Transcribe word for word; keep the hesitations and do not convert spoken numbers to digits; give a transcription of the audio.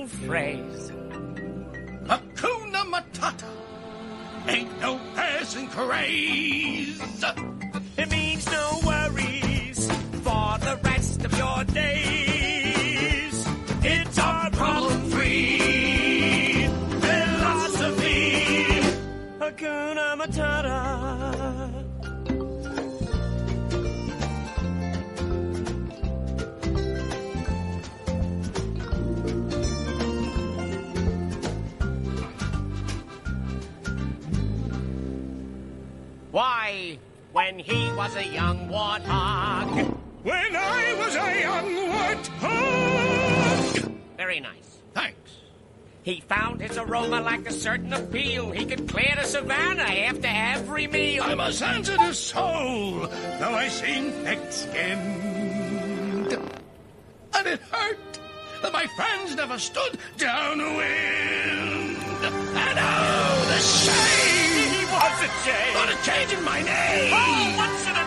little phrase. Hakuna Matata ain't no passing craze. It means no worries for the rest of your days. It's our problem-free philosophy. Hakuna Matata. Why, when he was a young warthog. When I was a young warthog. Very nice. Thanks. He found his aroma like a certain appeal. He could clear the savannah after every meal. I'm a sensitive soul, though I seem thick-skinned. And it hurt that my friends never stood downwind. And oh, the shame! He was a change. Not a change in my name. Oh, what's it